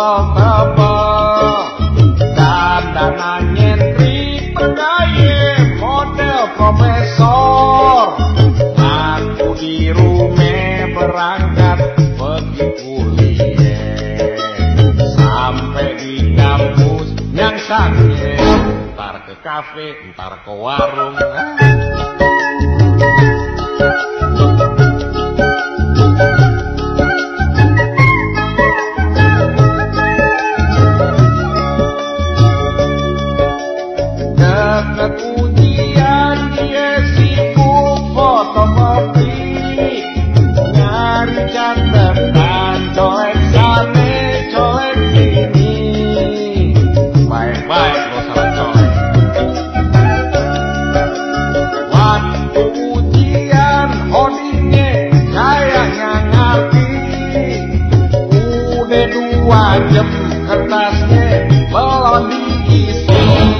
tebel-tebel, dandanan nyentrik pengaye model profesor. Aku di rumah berangkat pergi kuliah, sampai di kampus yang sange, ntar ke kafe, ntar ke warung. Deket ujian dia sibuk fotokopi, nyari catatan colek sana colek sini. Baik-baik lo salah colek. Waktu ujian hodinya kayaknya ngerti, udah 2 jam kertasnya belum diisi.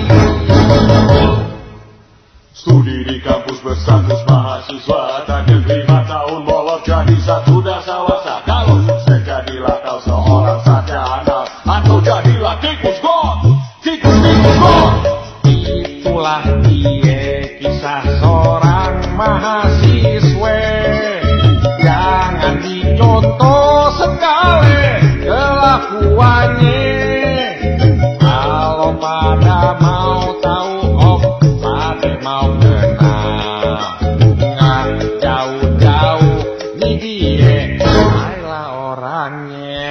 Studi di kampus berstatus mahasiswa, target 5 tahun bolos jadi satu dasawasa. Kalau sukses jadilah kau seorang sarjana, atau jadilah tikus god, tikus god. Itulah dia kisah seorang mahasiswa, jangan dicontoh sekali kelakuannya. Kalau pada mau tahu, oh pada mau kenal, nggak jauh-jauh nih dia, ayolah orangnya.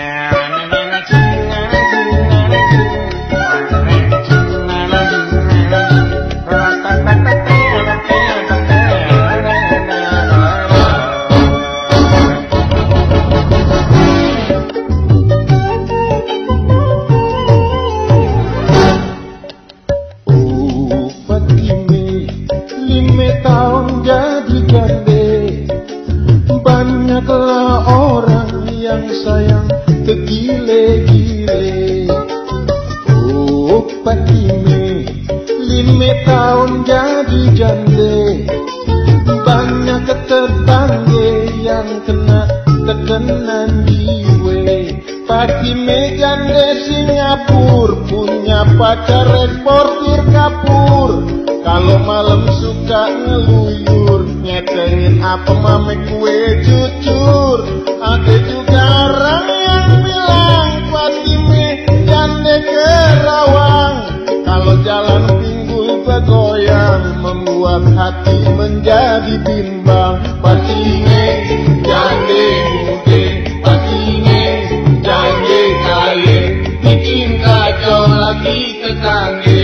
Banyaklah orang yang sayang tergile-gile. Oh Pak Ime, 5 tahun jadi jande. Banyak tetangga yang kena tekanan jiwa. Pak Ime jande Singapura, punya pacar eksportir kapur. Kalau malam suka ngeluyur, ngetengin apa mame kue jujur. Ada juga orang yang bilang Fatime jande Kerawang. Kalau jalan pinggul bergoyang, membuat hati menjadi bimbang. Fatime jande mude, Fatime jande kaya, bikin kacau lagi tetangga.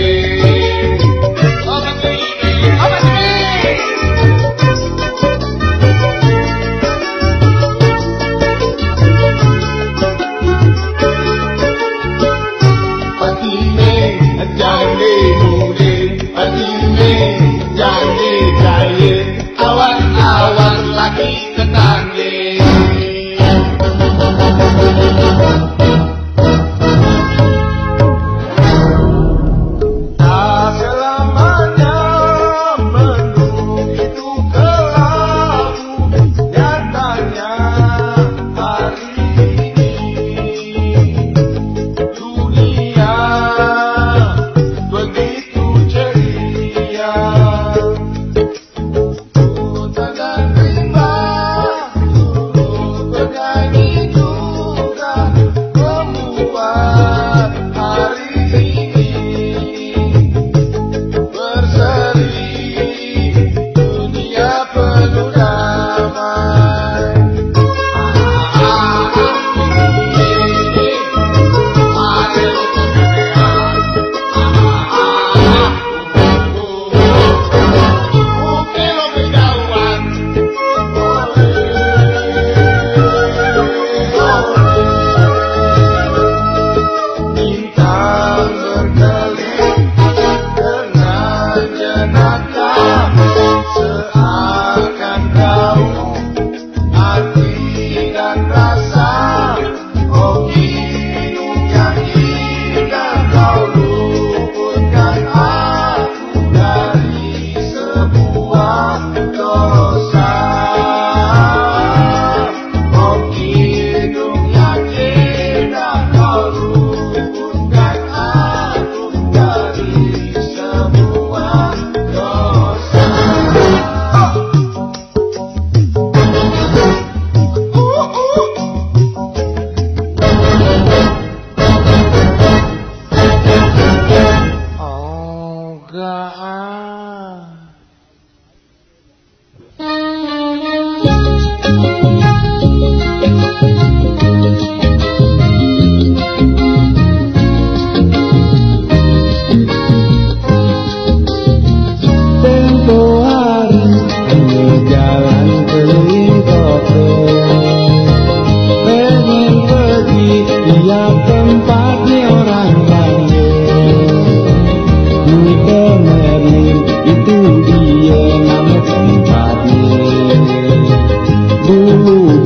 Jande mude, Fatime jande kaya, awas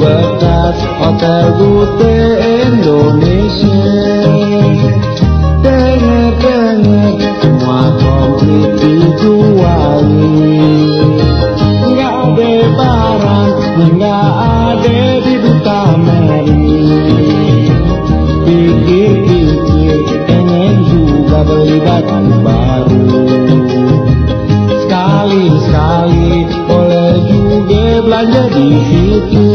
bekas hotel Gute Indonesia. Dengar-dengar semua komplit dijuali, nggak ada barang, nggak ada di Duta Meri. Pikir-pikir pengen juga beli baju baru, sekali-sekali boleh juga belanja di situ.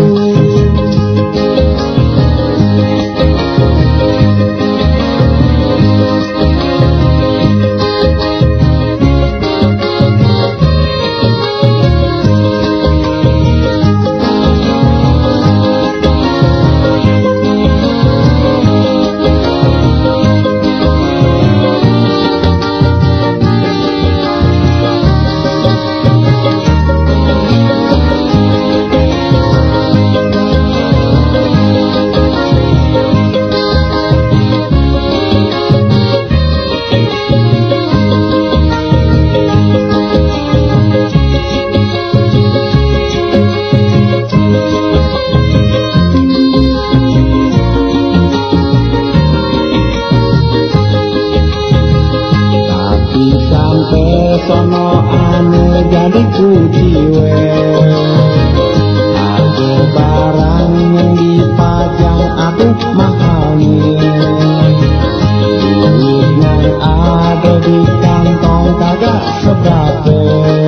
Sono ane jadi kuciwe, ada barang yang dipajang aduh mahalnya, duit yang ada di kantong kagak seberapa,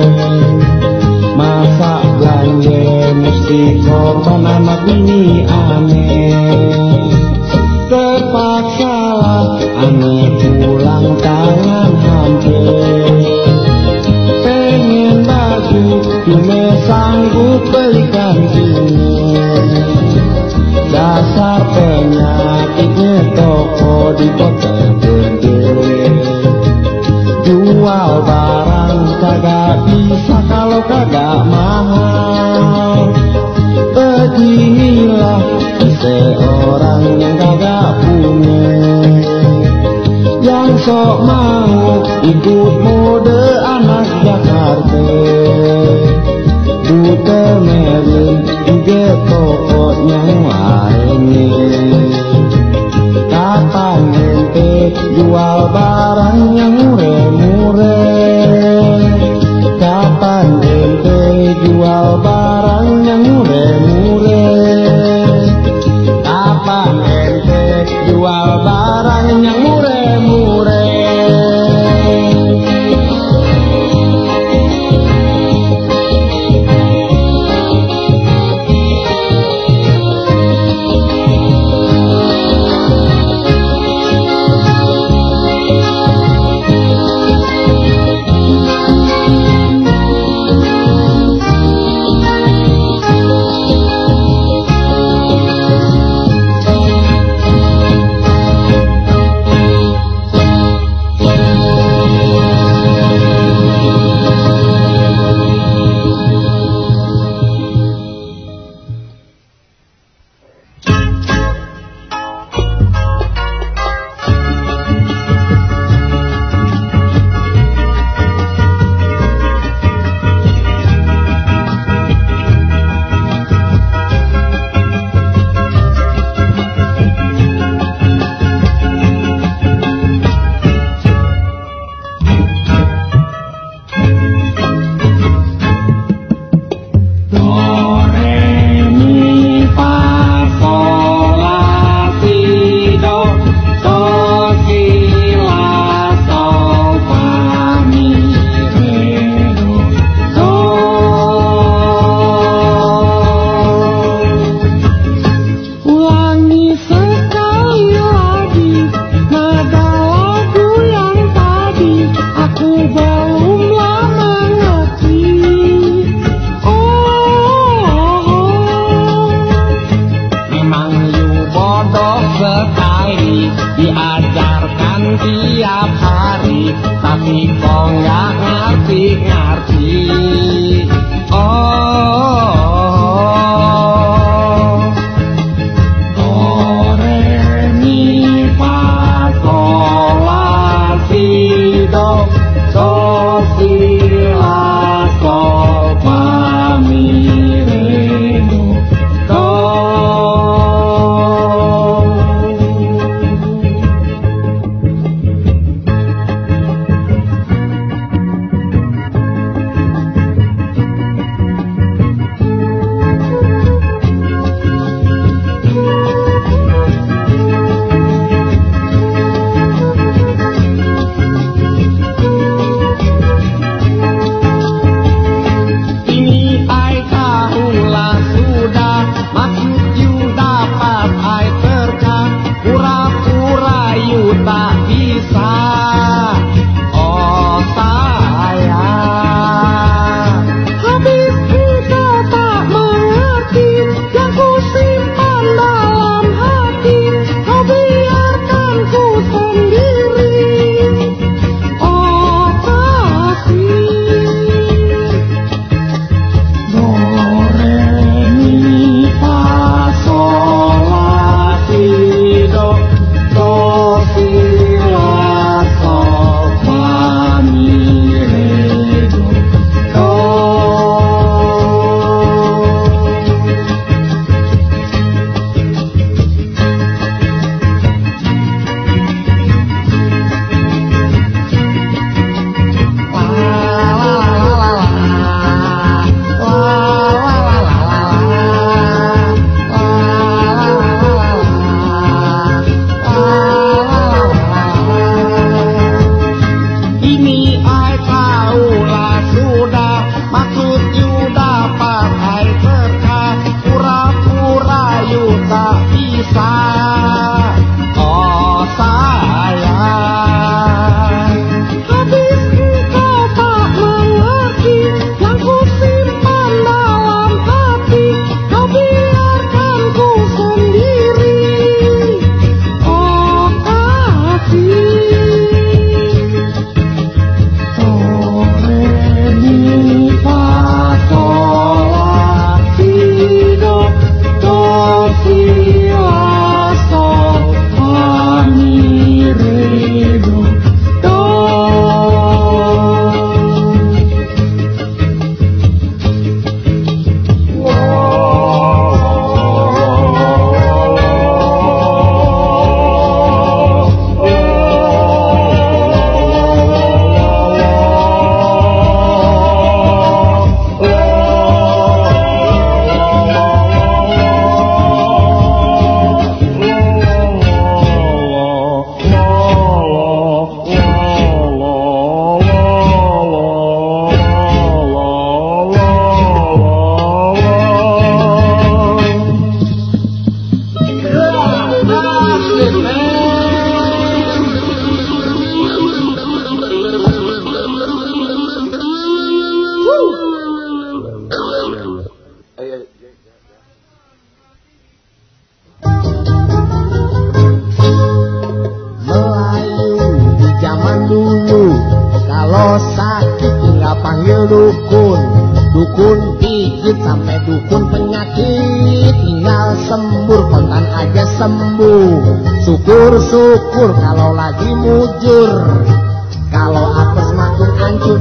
masa belanja mesti korban anak bini aneh. Terpaksalah ane pulang tangan hampir, cuma sanggup belikan ini. Dasar penyakitnya toko di kota gede, jual barang kagak bisa kalau kagak mahal. Beginilah seorang yang kagak punya, yang sok mau ikut mode anak Jakarta. Duta Meri juga tokonya lainnya. Kapan ente jual barang yang murah-murah? Kapan ente jual barang yang murah-murah? Kapan ente jual barang yang murah-murah? rayu tak bisa. Oh sayang, habis engkau tak mengerti yang ku simpan dalam hati, kau biarkan ku sendiri. Oh kasih. Do re mi fa sol la si do, do si la sol fa mi re do, do. Ini ai tahulah sudah, maksud you dapat ai terka, pura-pura you tak bisa. Oh sayang, habis engkau tak mengerti yang ku simpan dalam hati, kau biarkan ku sendiri. Oh kasih. Do re mi fa sol la si do, do si la sol fa mi re do, do. Melayu di zaman dulu, kalau sakit tinggal panggil dukun. Dukun pijit sampai dukun penyakit, tinggal sembur kontan aja sembuh. Syukur-syukur kalau lagi mujur, kalau apes makin hancur.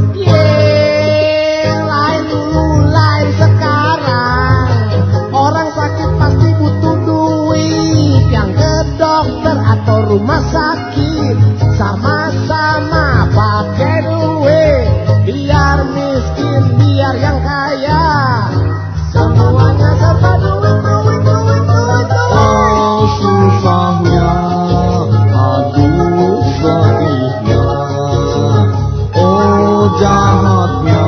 Lain dulu, lain sekarang. Orang sakit pasti butuh duit, yang ke dokter atau rumah sakit sama-sama pakai duit. Biar miskin, biar yang kaya, semuanya serba duit, duit, duit, duit, duit. Oh susahnya, aduh sedihnya, oh jahatnya,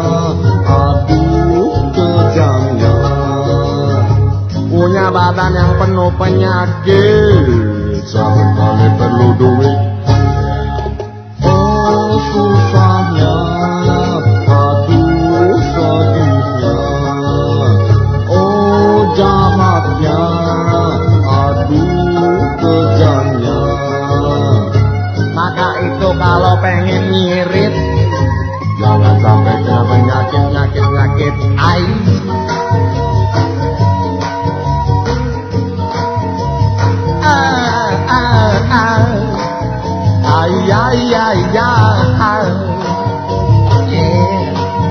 aduh kejamnya. Punya badan yang penuh penyakit, Seringkali perlu duit. Oh susahnya, aduh sedihnya, oh jahatnya, aduh kejamnya. maka itu kalau pengen ngirit, Jangan sampai kena penyakit-penyakit ai. Ay, ay, ay, ay. Yeah.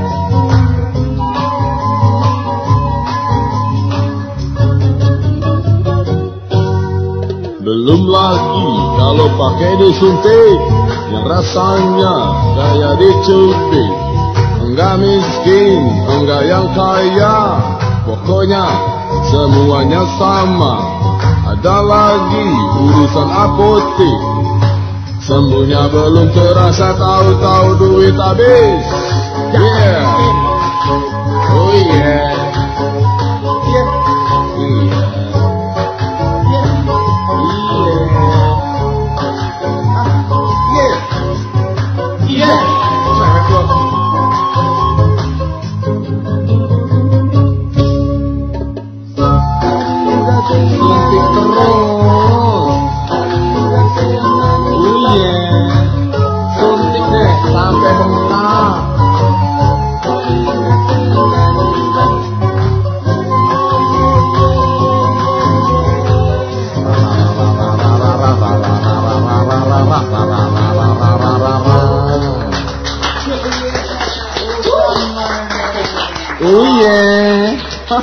Belum lagi kalau pakai disuntik, yang rasanya kayak dicubit. Enggak miskin, enggak yang kaya, pokoknya semuanya sama. Ada lagi urusan apotek, sembuhnya belum terasa, tahu-tahu duit habis. Yeah. Oh yeah.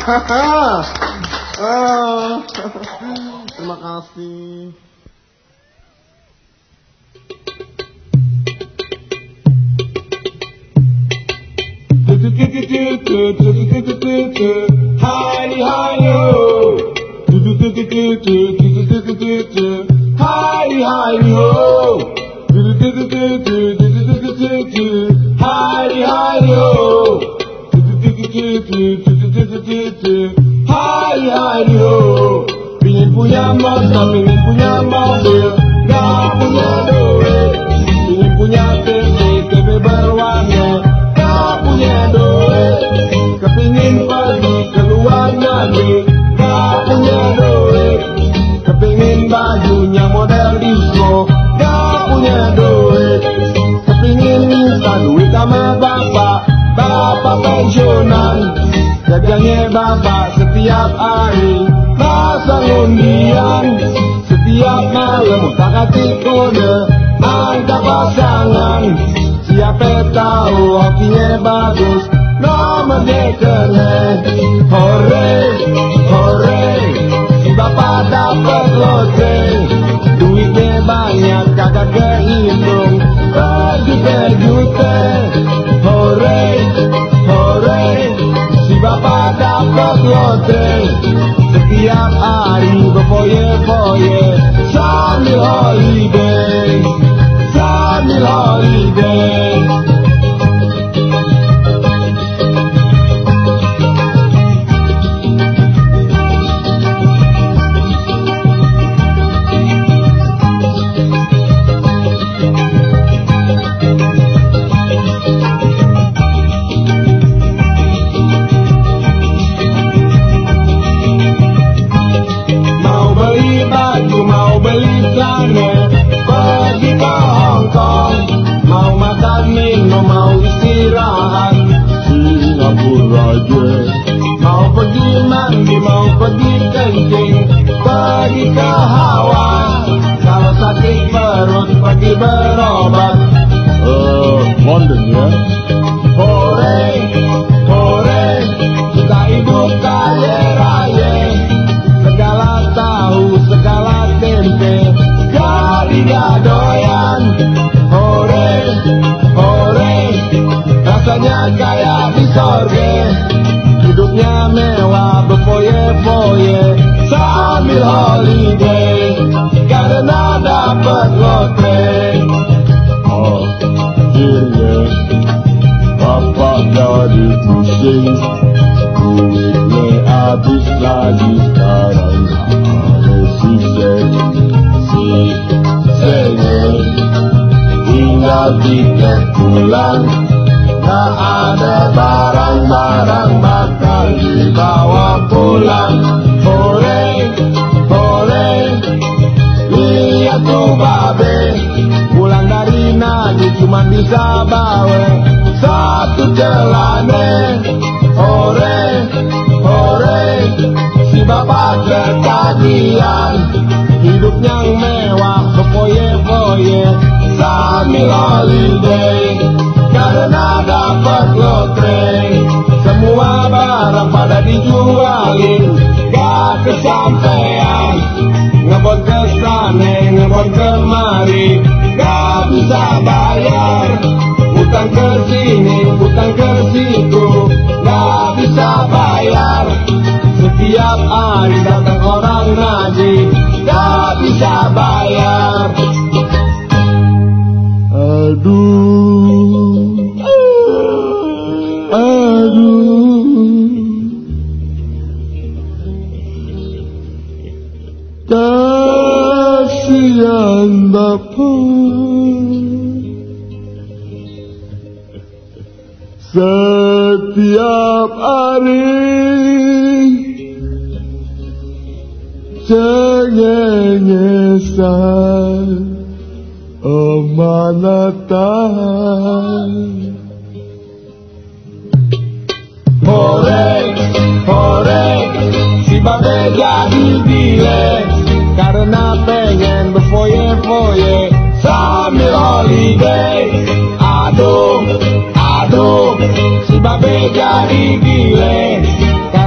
Terima kasih. Hi, hi, ho. Hi, hi, ho. Hi, hi, ho. Hi, hi, ho. Pingin punya motor, pingin punya mobil, gak punya duit. Pingin punya TV berwarna, gak punya duit. Kepingin pergi ke luar negeri, gak punya duit. Kepingin bajunya model disco, gak punya duit. Kepingin minta duit sama bapak pensiunan. Jajannya bapak setiap hari pasang undian. Setiap malam utak-atik kode angka pasangan. Siapa tahu hokinya bagus, nomornya kena. Hore, hore, si bapak dapat lotre. Duitnya banyak kagak kehitung, berjuta-juta. Hore, hore, si bapak dapat lotre. Setiap hari berfoye-foye sambil holiday, sambil holiday. Pergi ke Hongkong, mau makan minum, mau istirahat Singapura aja. Mau pergi mandi, mau pergi kencing, pergi ke Hawaii. Kalau sakit perut, pergi berobat London ya. Hore, hore, kita hidup kaya raya. Segala tahu, segala tempe, tidak doyan. Hore, hore, rasanya kayak di sorga. Hidupnya mewah, berfoye-foye sambil holiday, karena dapat lotre. Oh, akhirnya bapak jadi pusing. Duitnya habis lagi sekarang. Ada sisanya tinggal 3 bulan. Tak ada barang-barang bakal dibawa pulang. Hore, hore, lihat tuh babe, pulang dari Nadi cuma bisa bawa 1 celana. Hore, hore, si bapak ketagihan. Hidup yang mewah, berfoye-foye sambil holiday, karena dapat lotre. Semua barang pada dijualin, gak kesampean. Ngebon ke sana, ngebon kemari, gak bisa bayar. Utang ke sini, utang ke situ, gak bisa bayar. Setiap hari datang orang ngaji, gak bisa bayar. Aduh, aduh, kasihan bapak. Setiap hari cengengesan amanatan. Hore, hore, si babe jadi bile, karena pengen berfoye-foye sambil holiday. Aduh, aduh, si babe jadi gile,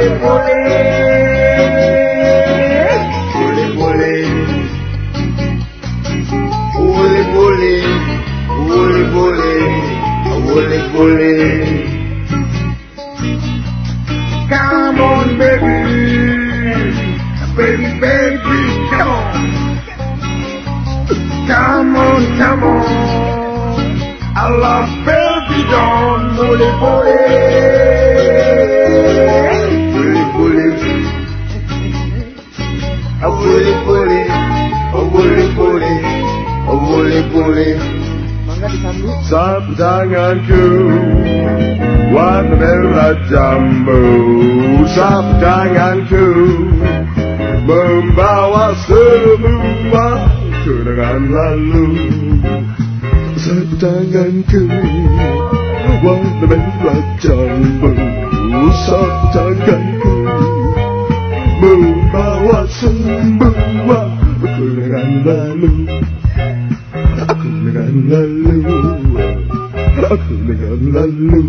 boleh come on baby, come on, I love baby don't boleh sapu tanganku warna merah jambu, sapu tanganku membawa semua kenangan lalu. Sapu tanganku warna merah jambu, sapu tanganku membawa semua kenangan lalu. Aku dengan lalu.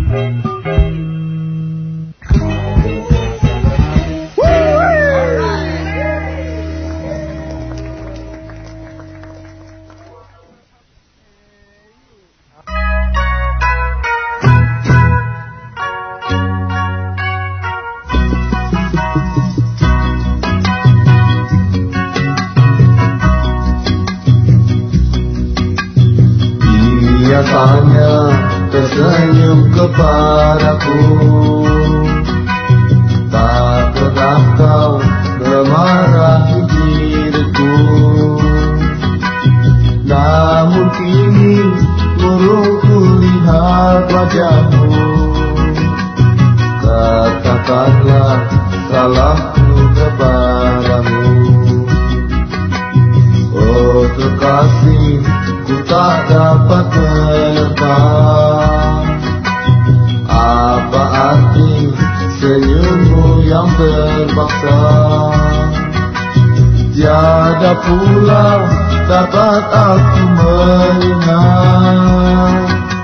Biasanya tersenyum kepadaku, tak pernah kau memarahi diriku. Namun kini burungku lihat wajahmu, katakanlah salahku kepadamu. Oh kekasih, ku tak dapat menerka apa arti senyummu yang terpaksa. Tiada pula dapat aku mengingat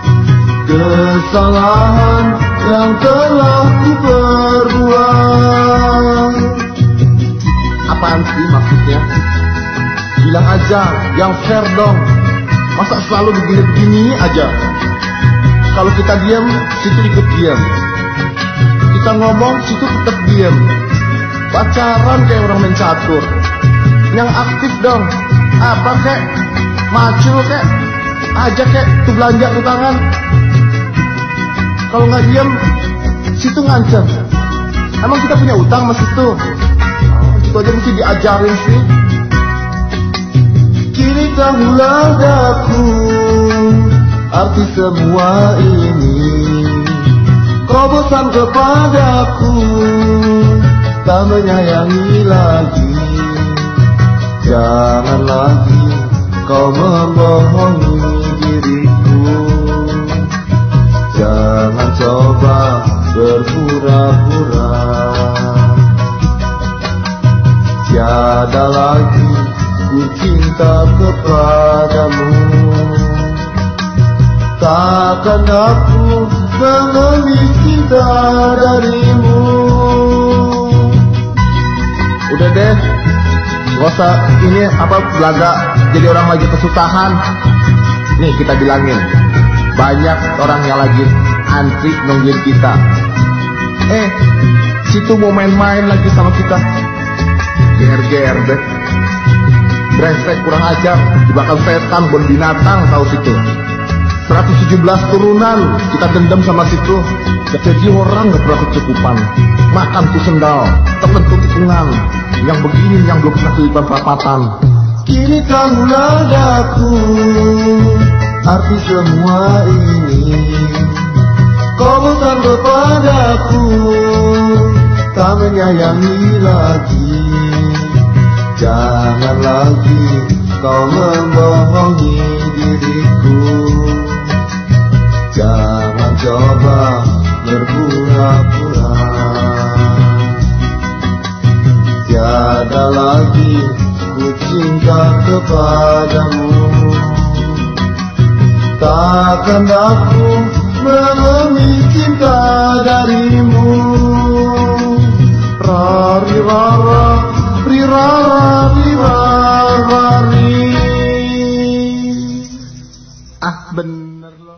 kesalahan yang telah ku perbuat. Apaan sih maksudnya? Bilang aja yang fair dong. Masa selalu begini-begini aja? Kalau kita diam, situ ikut diam. Kita ngomong, situ tetap diam. Pacaran kayak orang main catur. Yang aktif dong. Apa kek? Macul kek? Ajak kek tuh belanja tuh tangan. Kalau nggak diam, situ ngancam. Emang kita punya utang mas itu? Itu aja mesti diajarin sih. Kini tahulah daku arti semua ini. Kau bosan kepadaku, tak menyayangi lagi. Jangan lagi kau membohongi diriku. Jangan coba berpura-pura. Tiada lagi ku cinta kepadamu. Takkan aku mengemis cinta darimu. Udah deh, gak usah ini apa belaga jadi orang lagi kesusahan. Nih kita bilangin, banyak orang yang lagi antri nungguin kita. Situ mau main-main lagi sama kita. GR deh. Brengsek kurang ajar, dibakar setan bon binatang tahu situ. 117 turunan kita dendam sama situ. Jadi orang gak pernah kecukupan. Makan tuh sendal, temen tuh tikungan. Yang begini yang belum pernah kelipan perapatan. Kini tahulah daku arti semua ini. Kau bukan kepadaku, tak menyayangi lagi. Jangan lagi kau membohongi diriku. Jangan coba berpura-pura. Tiada lagi ku cinta kepadamu. Takkan aku mengemis cinta darimu. Rari rara, ri rara, ri rara, ri. Ah bener loh.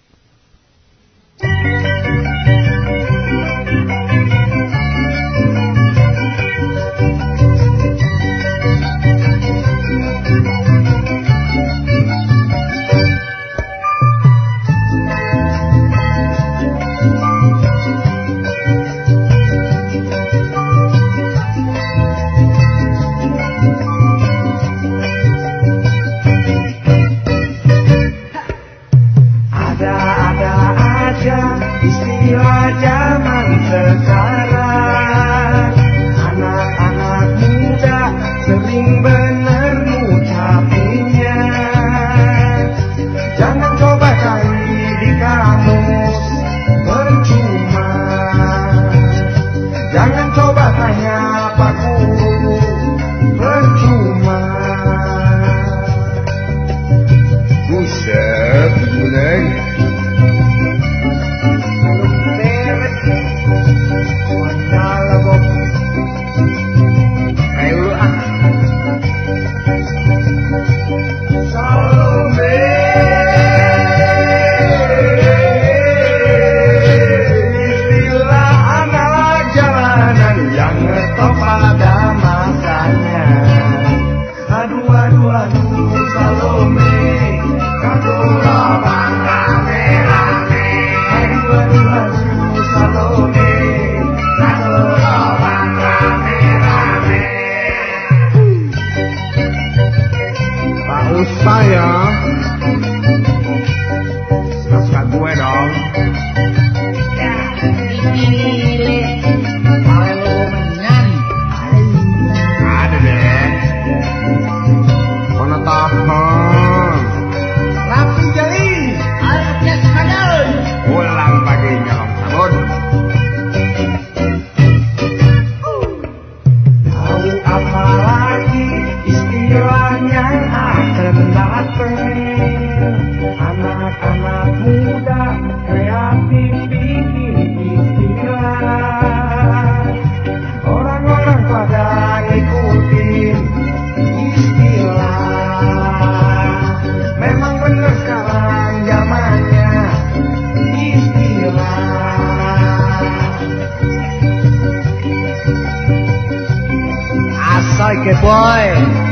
Oke boy,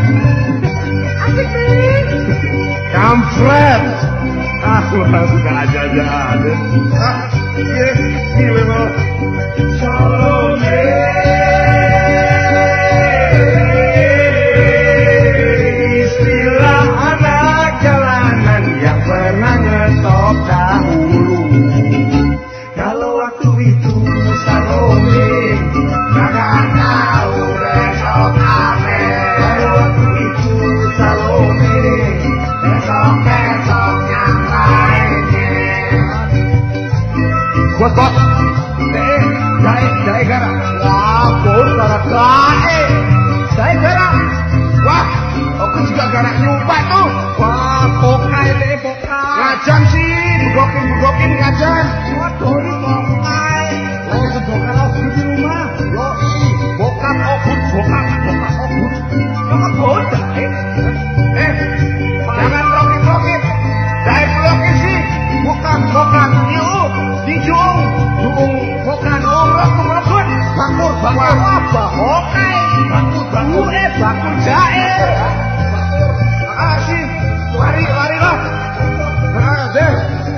asik nih, kampret, aku suka aja. Gila loh, Salome, istilah anak jalanan yang pernah ngetop dahulu. Kalau waktu itu Salome kagak tahu besok apa. Kalau waktu itu Salome besok yang lainnya. Buat Jahe gara. Wah, bos gara Jahe gara. Wah, aku juga gara nyumpah tuh. Wah, pokai deh, pokai. Ngajan sih, begokin ngajan. Waduh, ini pokai. Lagi sedokan aku di rumah. Yoi, bokap obut. Kamu bodoh, jangan rokit. Jahe blokir sih. Bukan. Yuk, dijung. Bukan rokut. Bakur apa? Oke. Bakur jahe. Makasih. Lari lah. Deh.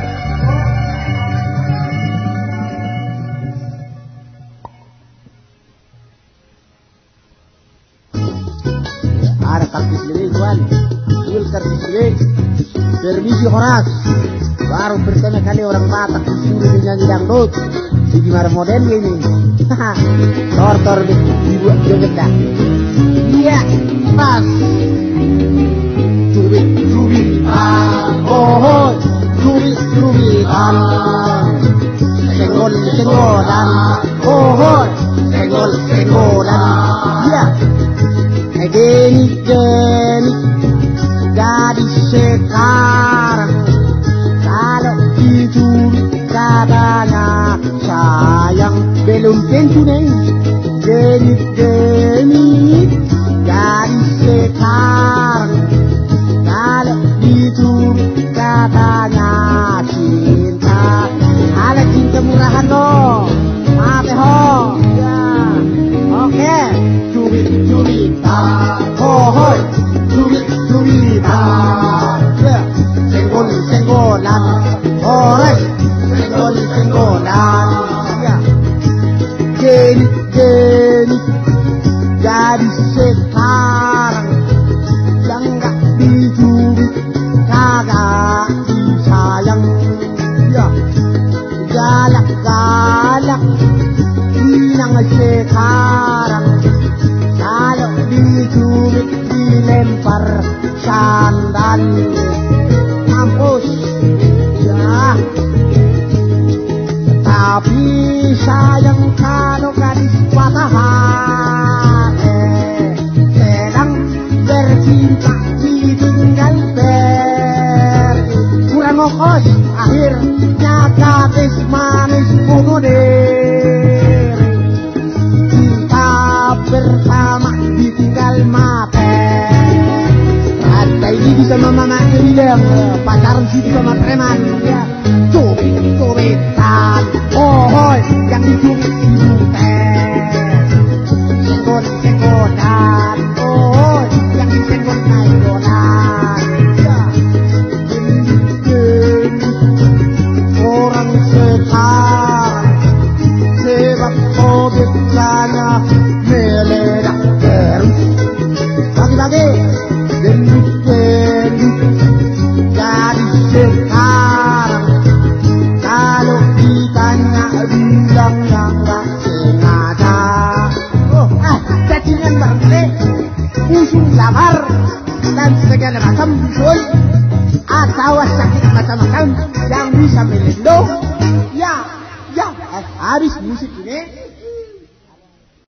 ada kartis ini tuan, ambil kartis ini, permisi Horas. Baru pertama kali orang Batak disuruh nyanyi dangdut. Gimana modelnya ini? Tor dibuat joget dah. Iya, pas. Cubitan. Senggolan. Senggolan. Iya. Genit gadis sekarang. Kalau dicuri katanya sayang, belum tentu neng. Juwita, oh Juwita, senggolan, oh senggolan, ya, geni jadi sekarang yang gak dicuri kagak disayang, ya, galak inang sekarang kalau dicuri dilempar sandal, mampus ya. Tapi sayang kalau gadis patah hati sedang bercinta ditinggal kurang ongkos, akhirnya gadis manis bunuh diri, cinta bersama ditinggal mati. Rantai ini bisa mama bilang pacaran sih sama preman, ya. Cubitan, oh yang dicubit itu teh senggolan, oh yang disenggolan, ya. Orang sekarang sebab obetnya meledak terus, bagi-bagi gendut dari sekarang. Kalau ditanya bilang yang gak sengaja, cacingan bangke, usung lamar, dan segala macam bisul, atau sakit macam-macam yang bisa melindung. Ya, habis musik ini.